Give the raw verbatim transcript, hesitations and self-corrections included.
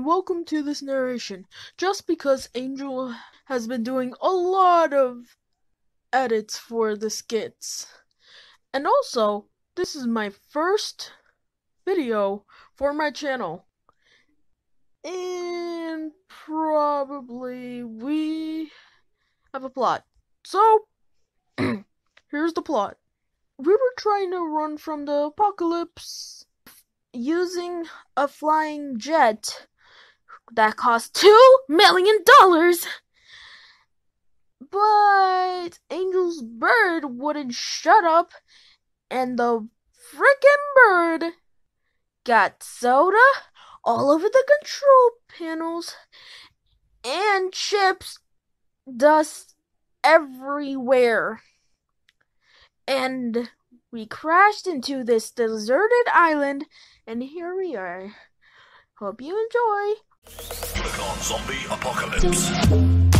and welcome to this narration. Just because Angel has been doing a lot of edits for the skits. And also, this is my first video for my channel. And probably we have a plot. So, here's the plot. We were trying to run from the apocalypse using a flying jet that cost two million dollars. But Angel's bird wouldn't shut up, and the frickin' bird got soda all over the control panels and chips dust everywhere. And we crashed into this deserted island, and here we are. Hope you enjoy. Click on Zombie Apocalypse.